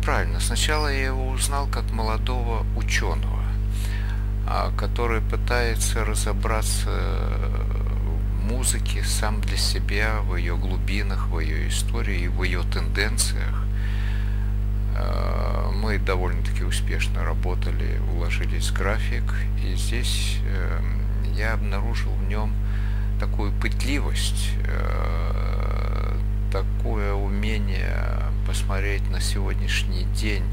правильно. Сначала я его узнал как молодого ученого, который пытается разобраться в музыке сам для себя, в ее глубинах, в ее истории и в ее тенденциях. Мы довольно-таки успешно работали, уложились в график, и здесь я обнаружил в нем такую пытливость, такое умение посмотреть на сегодняшний день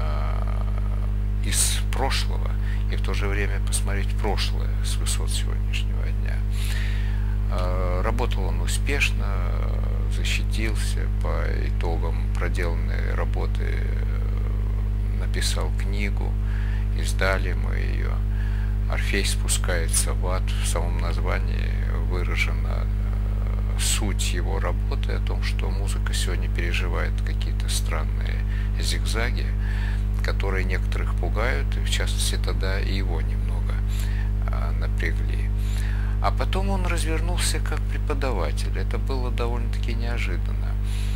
из прошлого и в то же время посмотреть в прошлое с высот сегодняшнего дня. Работал он успешно, защитился по итогам проделанной работы, написал книгу, издали мы ее. «Орфей спускается в ад». В самом названии выражена суть его работы о том, что музыка сегодня переживает какие-то странные зигзаги, которые некоторых пугают, и в частности тогда и его немного напрягли. А потом он развернулся как преподаватель. Это было довольно-таки неожиданно.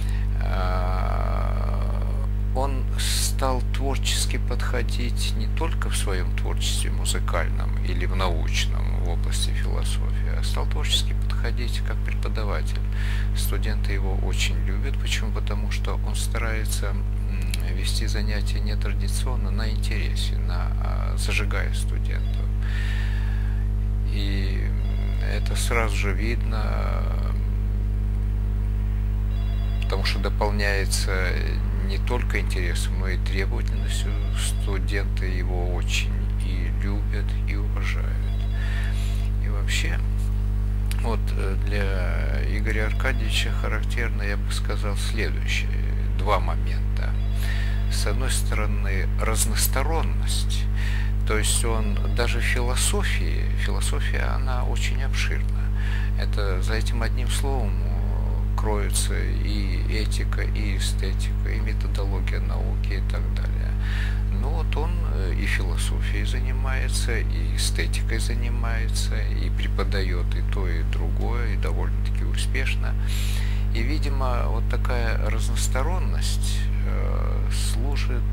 Он стал творчески подходить не только в своем творчестве музыкальном или в научном в области философии, а стал творчески подходить как преподаватель. Студенты его очень любят. Почему? Потому что он старается вести занятия нетрадиционно, на интересе, зажигая студентов. И это сразу же видно, потому что дополняется не только интересом, но и требовательностью. Студенты его очень и любят, и уважают. И вообще, вот для Игоря Аркадьевича характерно, я бы сказал, следующее. Два момента. С одной стороны, разносторонность. То есть он даже в философия, она очень обширна. Это за этим одним словом кроется и этика, и эстетика, и методология науки и так далее. Но вот он и философией занимается, и эстетикой занимается, и преподает и то, и другое, и довольно-таки успешно. И, видимо, вот такая разносторонность служит,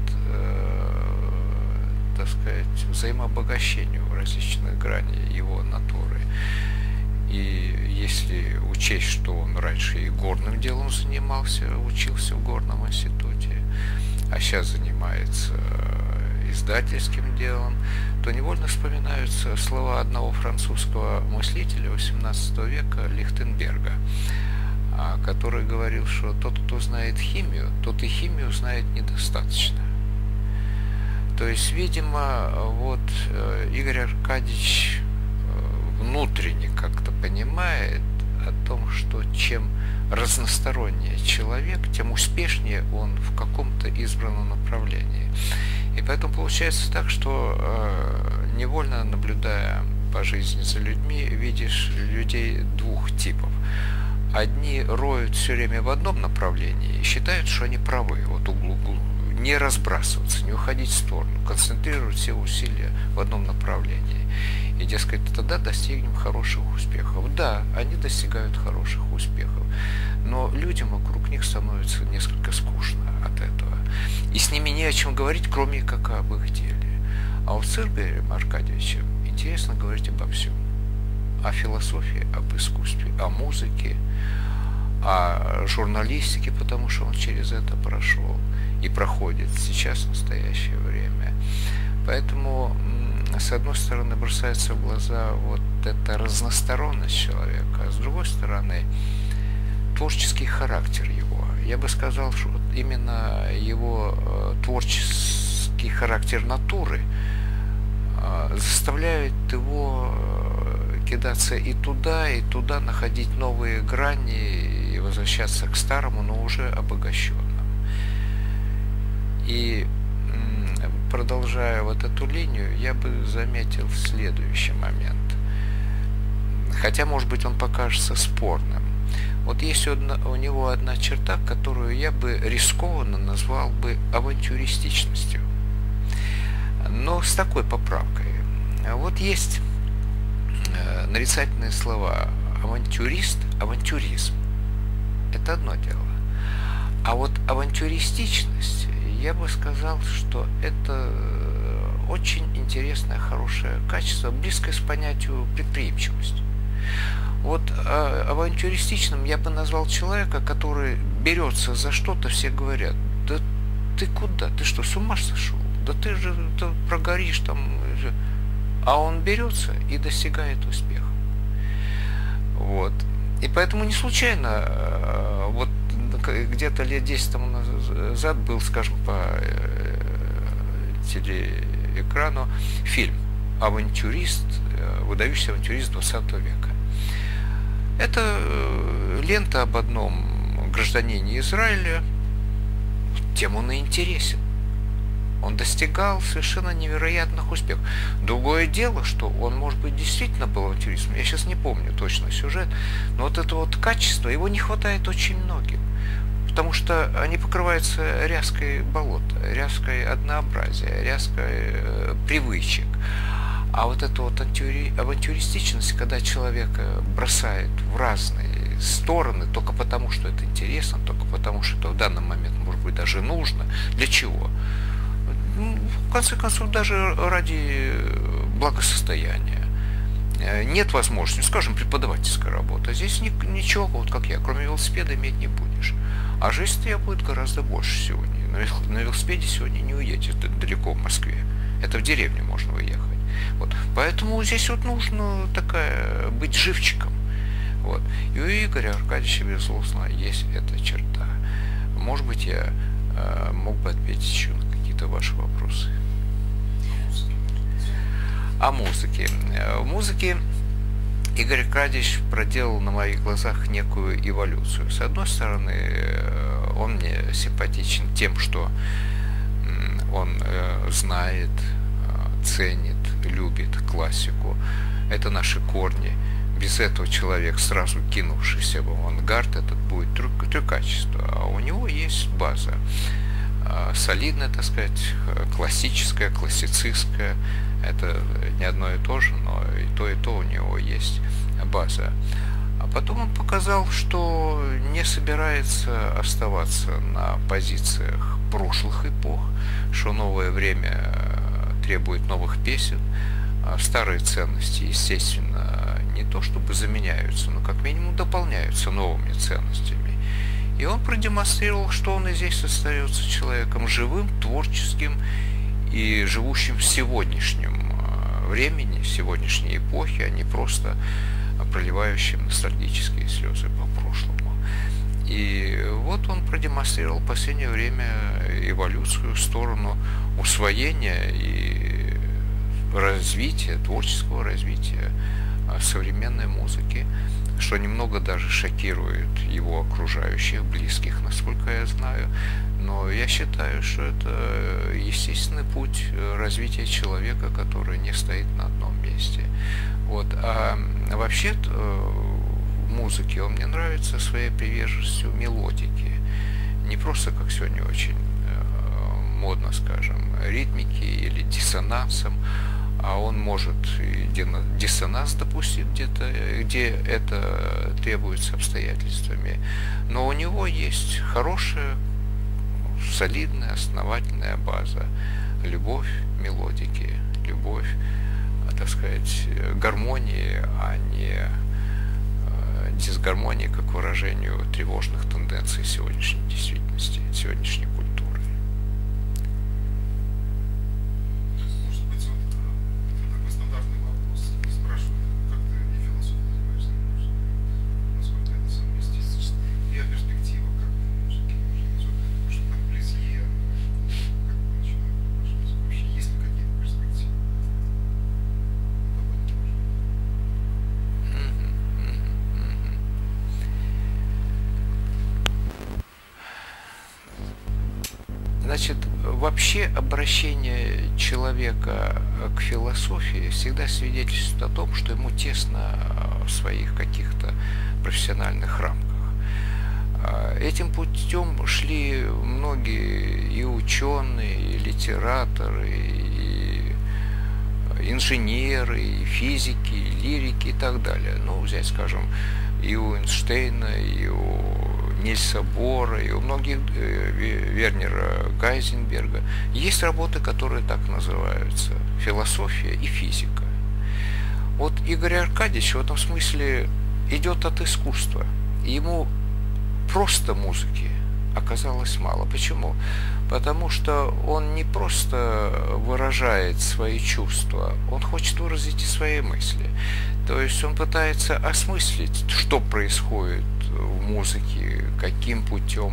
так сказать, взаимообогащению различных граней его натуры. И если учесть, что он раньше и горным делом занимался, учился в горном институте, а сейчас занимается издательским делом, то невольно вспоминаются слова одного французского мыслителя XVIII века Лихтенберга, который говорил, что тот, кто знает химию, тот и химию знает недостаточно. То есть, видимо, вот Игорь Аркадьевич внутренне как-то понимает о том, что чем разностороннее человек, тем успешнее он в каком-то избранном направлении. И поэтому получается так, что невольно наблюдая по жизни за людьми, видишь людей двух типов. Одни роют все время в одном направлении и считают, что они правы, вот не разбрасываться, не уходить в сторону, концентрировать все усилия в одном направлении. И, дескать, тогда достигнем хороших успехов. Да, они достигают хороших успехов, но людям вокруг них становится несколько скучно от этого. И с ними не о чем говорить, кроме как об их деле. А вот с Игорем Аркадьевичем интересно говорить обо всем. О философии, об искусстве, о музыке, о журналистике, потому что он через это прошел и проходит сейчас в настоящее время. Поэтому, с одной стороны, бросается в глаза вот эта разносторонность человека, а с другой стороны, творческий характер его. Я бы сказал, что именно его творческий характер натуры заставляет его кидаться и туда, находить новые грани и возвращаться к старому, но уже обогащенному. И продолжая вот эту линию, я бы заметил следующий момент. Хотя, может быть, он покажется спорным. Вот есть у него одна черта, которую я бы рискованно назвал бы авантюристичностью. Но с такой поправкой. Вот есть нарицательные слова авантюрист, авантюризм. Это одно дело. А вот авантюристичность я бы сказал, что это очень интересное, хорошее качество, близкое с понятию предприимчивости. Вот авантюристичным я бы назвал человека, который берется за что-то, все говорят: да ты куда, ты что, с ума сошел? Да ты же прогоришь там. А он берется и достигает успеха. Вот. И поэтому не случайно, вот где-то лет 10 тому назад был, скажем, по телеэкрану фильм «Авантюрист», выдающийся авантюрист 20 века. Это лента об одном гражданине Израиля, тем он и интересен. Он достигал совершенно невероятных успехов. Другое дело, что он, может быть, действительно был авантюристом. Я сейчас не помню точно сюжет, но вот это вот качество, его не хватает очень многим. Потому что они покрываются ряской болота, ряской однообразия, ряской привычек. А вот эта вот авантюристичность, когда человека бросает в разные стороны только потому, что это интересно, только потому, что это в данный момент, может быть, даже нужно. Для чего? В конце концов, даже ради благосостояния. Нет возможности, скажем, преподавательская работа. Здесь ничего, вот как я, кроме велосипеда, иметь не будешь. А жизнь требует гораздо больше сегодня. На велосипеде сегодня не уедешь далеко в Москве. Это в деревню можно выехать. Вот. Поэтому здесь вот нужно быть живчиком. Вот. И у Игоря Аркадьевича, безусловно, есть эта черта. Может быть, я мог бы ответить еще на какие-то ваши вопросы. О музыке. В музыке Игорь Аркадьевич проделал на моих глазах некую эволюцию. С одной стороны, он мне симпатичен тем, что он знает, ценит, любит классику. Это наши корни. Без этого человек, сразу кинувшийся в авангард, этот будет трюкачество. А у него есть база. Солидная, так сказать, классическая, классицистская. Это не одно и то же, но и то у него есть база. А потом он показал, что не собирается оставаться на позициях прошлых эпох, что новое время требует новых песен. Старые ценности, естественно, не то чтобы заменяются, но как минимум дополняются новыми ценностями. И он продемонстрировал, что он и здесь остается человеком живым, творческим и живущим в сегодняшнем времени, в сегодняшней эпохе, а не просто проливающим ностальгические слезы по прошлому. И вот он продемонстрировал в последнее время эволюцию в сторону усвоения и развития, творческого развития современной музыки, что немного даже шокирует его окружающих, близких, насколько я знаю. Но я считаю, что это естественный путь развития человека, который не стоит на одном месте. Вот. А вообще в музыке он мне нравится своей приверженностью мелодики. Не просто, как сегодня очень модно, скажем, ритмики или диссонансом, а он может диссонанс допустить где-то, где это требуется обстоятельствами. Но у него есть хорошая, солидная, основательная база. Любовь мелодики, любовь, так сказать, гармонии, а не дисгармонии, как выражению тревожных тенденций сегодняшней действительности, сегодняшней культуры. Значит, вообще обращение человека к философии всегда свидетельствует о том, что ему тесно в своих каких-то профессиональных рамках. Этим путем шли многие и ученые, и литераторы, и инженеры, и физики, и лирики и так далее. Ну, взять, скажем, и у Эйнштейна, и у Нильса Бора и у многих Вернера Гайзенберга есть работы, которые так называются: философия и физика. Вот Игорь Аркадьевич в этом смысле идет от искусства. Ему просто музыки оказалось мало. Почему? Потому что он не просто выражает свои чувства, он хочет выразить и свои мысли. То есть он пытается осмыслить, что происходит в музыке, каким путем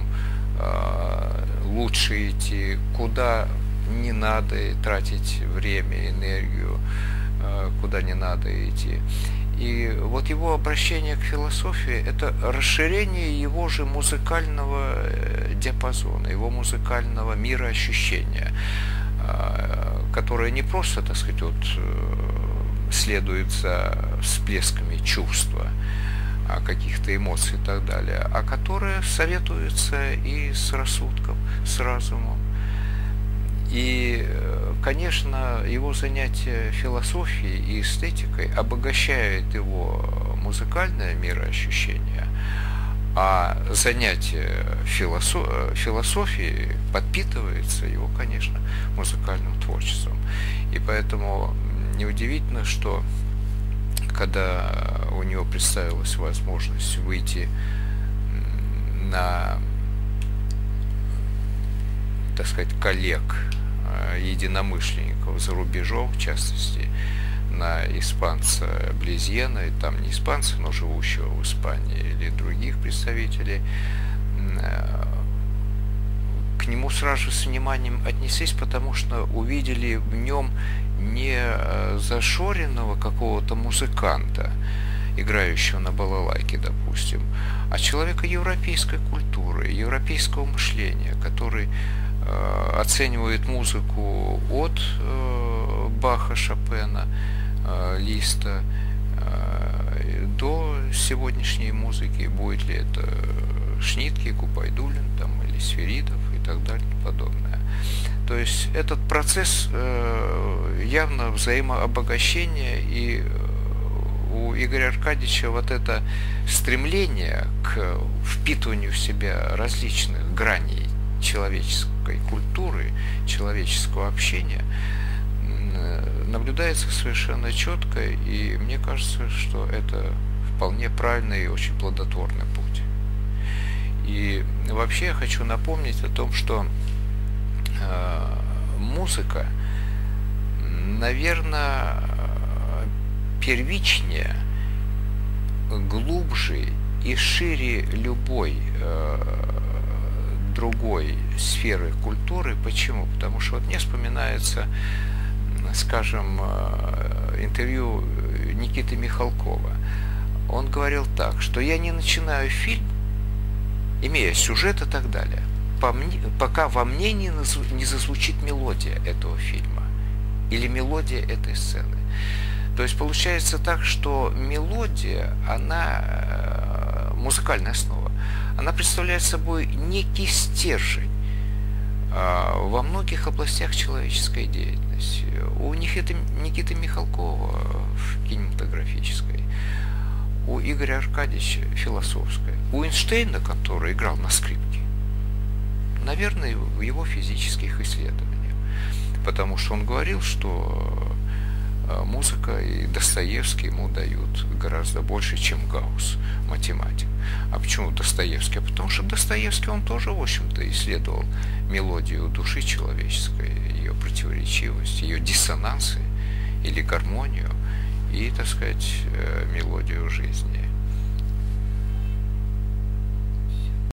лучше идти, куда не надо тратить время, энергию, куда не надо идти. И вот его обращение к философии – это расширение его же музыкального диапазона, его музыкального мироощущения, которое не просто, так сказать, вот, следует за всплесками чувства, каких-то эмоций и так далее, а которое советуется и с рассудком, с разумом. И, конечно, его занятие философией и эстетикой обогащает его музыкальное мироощущение, а занятие философией подпитывается его, конечно, музыкальным творчеством. И поэтому неудивительно, что когда у него представилась возможность выйти на, так сказать, коллег, единомышленников за рубежом, в частности, на испанца Блезьена, и там не испанца, но живущего в Испании, или других представителей, к нему сразу с вниманием отнеслись, потому что увидели в нем не зашоренного какого-то музыканта, играющего на балалайке, допустим, а человека европейской культуры, европейского мышления, который оценивает музыку от Баха, Шопена, Листа до сегодняшней музыки, будет ли это Шнитке, Губайдуллин там, или Сверидов и так далее и подобное. То есть этот процесс явно взаимообогащения, и у Игоря Аркадьевича вот это стремление к впитыванию в себя различных граней человеческой культуры, человеческого общения наблюдается совершенно четко, и мне кажется, что это вполне правильный и очень плодотворный путь. И вообще я хочу напомнить о том, что музыка, наверное, первичнее, глубже и шире любой другой сферы культуры. Почему? Потому что вот мне вспоминается, скажем, интервью Никиты Михалкова. Он говорил так, что я не начинаю фильм, имея сюжет и так далее, пока во мне не зазвучит мелодия этого фильма или мелодия этой сцены. То есть получается так, что мелодия, она, музыкальная основа, она представляет собой некий стержень во многих областях человеческой деятельности. У Никиты Михалкова в кинематографической, у Игоря Аркадьевича философской, у Эйнштейна, который играл на скрипке, наверное, в его физических исследованиях. Потому что он говорил, что музыка и Достоевский ему дают гораздо больше, чем Гаусс, математик. А почему Достоевский? Потому что Достоевский, он тоже, в общем-то, исследовал мелодию души человеческой, ее противоречивость, ее диссонансы или гармонию и, так сказать, мелодию жизни.